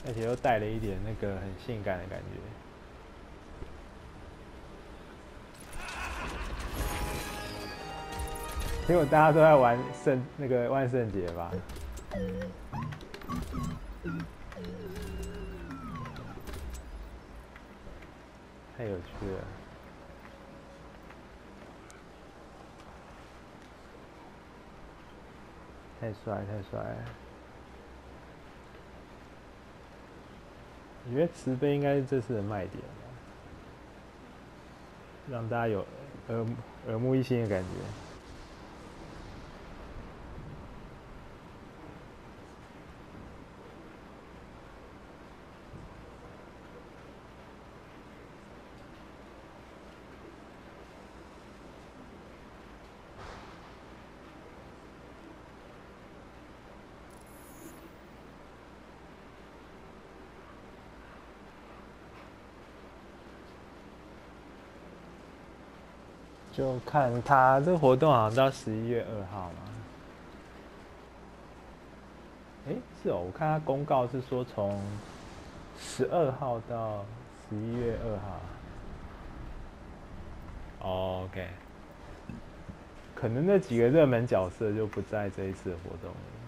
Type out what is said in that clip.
而且又带了一点那个很性感的感觉。结果大家都在玩那个万圣节吧？太有趣了。太帅太帅了！我觉得慈悲应该是这次的卖点吧，让大家有耳目一新的感觉。就看他这个活动好像到11月2号嘛。是哦，我看他公告是说从12号到11月2号。哦，OK，可能那几个热门角色就不在这一次的活动里。